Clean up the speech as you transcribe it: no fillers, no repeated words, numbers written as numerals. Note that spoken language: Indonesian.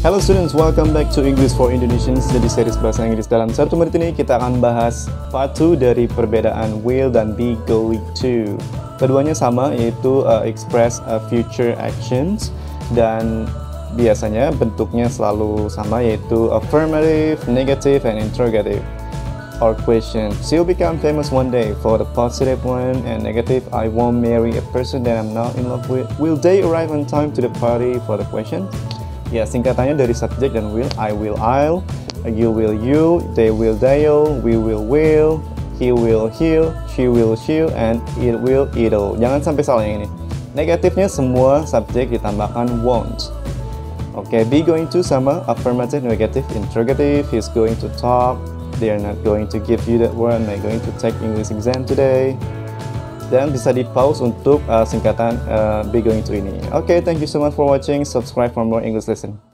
Hello students, welcome back to English for Indonesians. Jadi series bahasa Inggris dalam 1 menit ini kita akan bahas part 2 dari perbedaan will dan be going to. Keduanya sama, yaitu express future actions, dan biasanya bentuknya selalu sama, yaitu affirmative, negative, and interrogative or question. She'll become famous one day. For the positive one and negative, I won't marry a person that I'm not in love with. Will they arrive on time to the party? For the question, ya singkatannya dari subject dan will. I will I'll, you will you, they will they'll, we will he will he'll, she will she'll, and it will it'll. Jangan sampai salah yang ini. Negatifnya semua subjek ditambahkan won't. Oke, be going to sama affirmative, negative, interrogative. He's going to talk. They are not going to give you that word. They're going to take English exam today. Dan bisa di pause untuk singkatan be going to ini. Oke, thank you so much for watching. Subscribe for more English lesson.